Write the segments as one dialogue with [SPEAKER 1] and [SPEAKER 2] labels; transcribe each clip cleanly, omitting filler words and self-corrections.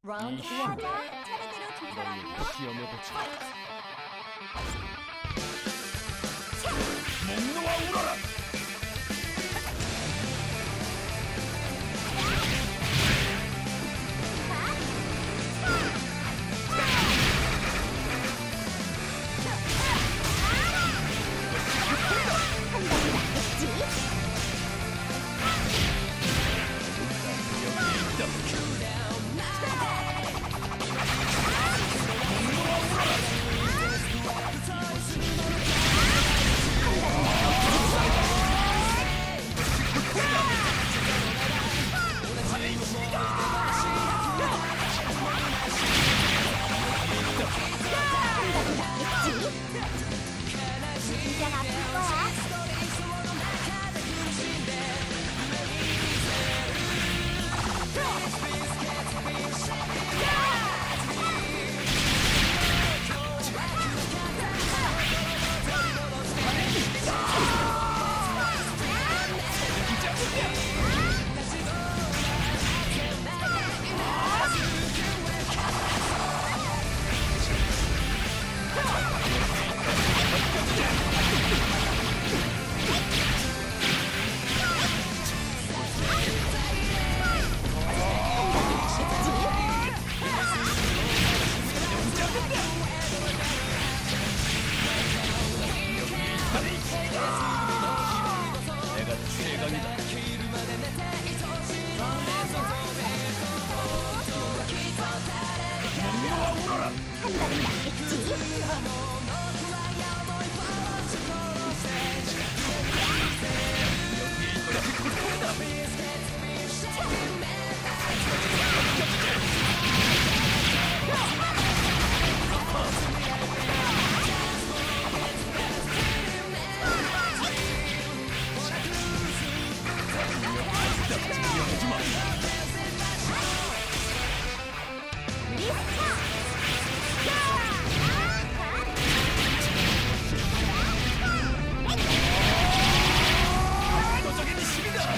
[SPEAKER 1] 라운드 하자. 차례대로 두 사람이요.
[SPEAKER 2] 시험해보자. 목놓아 울어라.
[SPEAKER 1] 긴장 아플 거야.
[SPEAKER 2] 내가 최강이다. 목놓아 울어라.
[SPEAKER 1] 한 발은 맞겠지?
[SPEAKER 2] 압도적인 힘이다.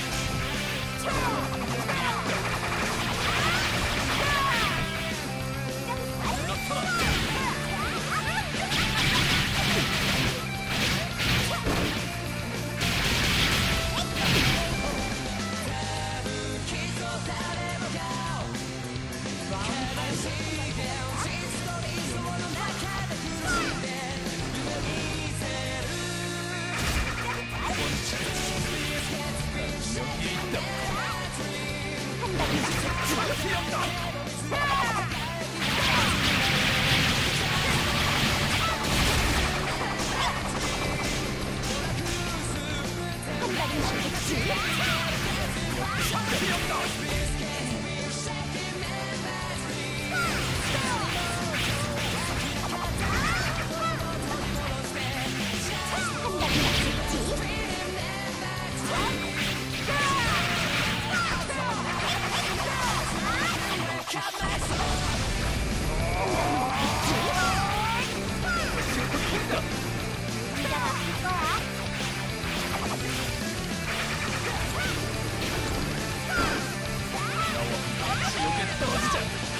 [SPEAKER 2] 여기 있다.
[SPEAKER 1] 한 발은 맞겠지?
[SPEAKER 2] 피한다.
[SPEAKER 1] 한 발은 맞겠지? 한 발은 맞겠지? 긴장 아플 거야.
[SPEAKER 2] 지옥에 떨어지자.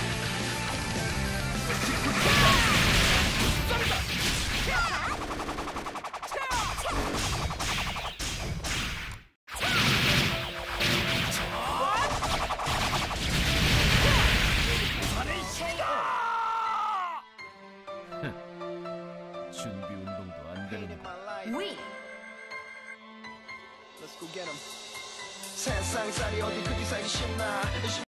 [SPEAKER 2] 부산의 힘이다. 준비 운동도 안 되는 거.
[SPEAKER 1] 위.
[SPEAKER 3] Let's go get 'em. 세상살이 어디 그리 살기 쉽나.